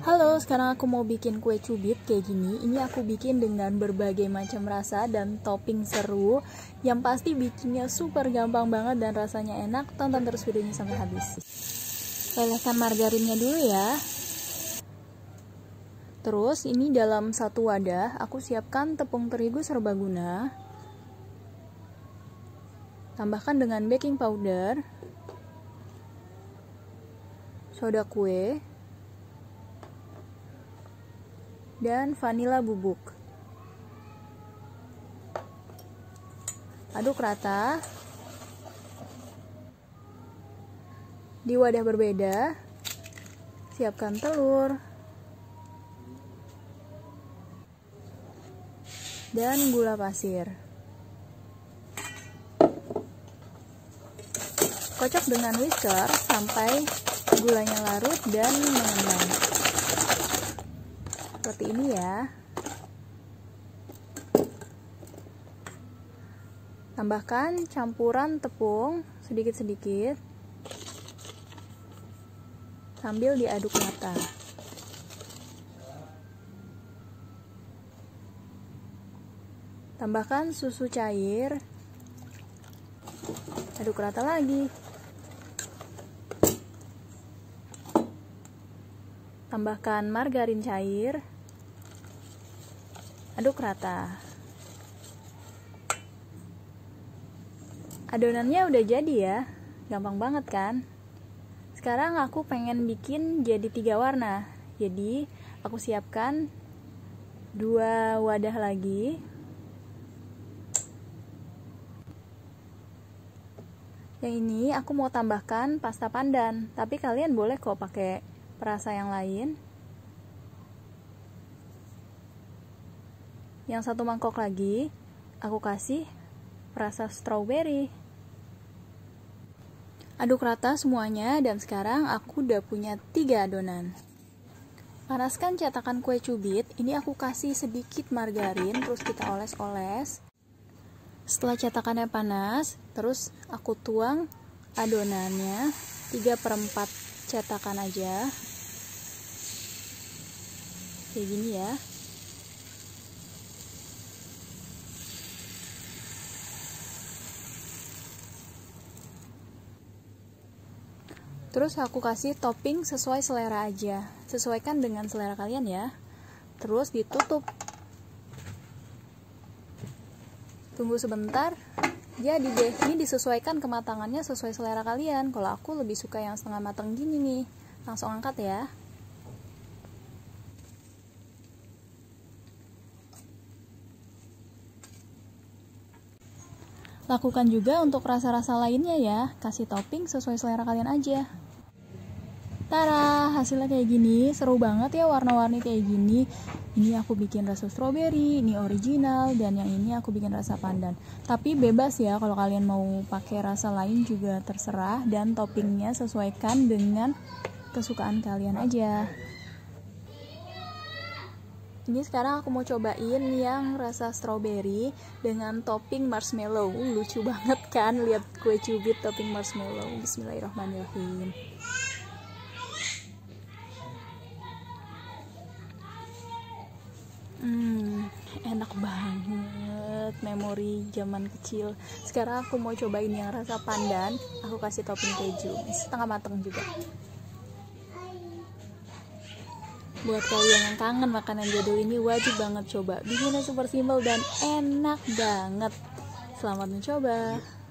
Halo, sekarang aku mau bikin kue cubit kayak gini. Ini aku bikin dengan berbagai macam rasa dan topping seru. Yang pasti bikinnya super gampang banget dan rasanya enak. Tonton terus videonya sampai habis. Oleskan margarinnya dulu ya. Terus ini dalam satu wadah aku siapkan tepung terigu serbaguna. Tambahkan dengan baking powder, soda kue, dan vanila bubuk. Aduk rata. Di wadah berbeda, siapkan telur dan gula pasir. Kocok dengan whisker sampai gulanya larut dan mengembang. Seperti ini ya. Tambahkan campuran tepung sedikit-sedikit sambil diaduk rata. Tambahkan susu cair. Aduk rata lagi. Tambahkan margarin cair. Aduk rata. Adonannya udah jadi ya. Gampang banget kan? Sekarang aku pengen bikin jadi 3 warna. Jadi aku siapkan 2 wadah lagi. Yang ini aku mau tambahkan pasta pandan, tapi kalian boleh kok pakai perasa yang lain. Yang satu mangkok lagi aku kasih perasa strawberry. Aduk rata semuanya dan sekarang aku udah punya 3 adonan. Panaskan cetakan kue cubit. Ini aku kasih sedikit margarin, terus kita oles-oles. Setelah cetakannya panas, terus aku tuang adonannya 3/4 cetakan aja. Kayak gini ya. Terus aku kasih topping sesuai selera aja. Sesuaikan dengan selera kalian ya. Terus ditutup. Tunggu sebentar. Jadi deh, ini disesuaikan kematangannya sesuai selera kalian. Kalau aku lebih suka yang setengah matang gini nih. Langsung angkat ya. Lakukan juga untuk rasa-rasa lainnya ya. Kasih topping sesuai selera kalian aja. Tara, hasilnya kayak gini. Seru banget ya warna-warni kayak gini. Ini aku bikin rasa strawberry, ini original, dan yang ini aku bikin rasa pandan. Tapi bebas ya, kalau kalian mau pakai rasa lain juga terserah. Dan toppingnya sesuaikan dengan kesukaan kalian aja. Ini sekarang aku mau cobain yang rasa strawberry dengan topping marshmallow. Lucu banget kan lihat kue cubit topping marshmallow. Bismillahirrahmanirrahim. Enak banget, memori zaman kecil. Sekarang aku mau cobain yang rasa pandan. Aku kasih topping keju, setengah matang juga. Buat kalian yang kangen makanan jadul ini, wajib banget coba. Bikinnya super simple dan enak banget. Selamat mencoba.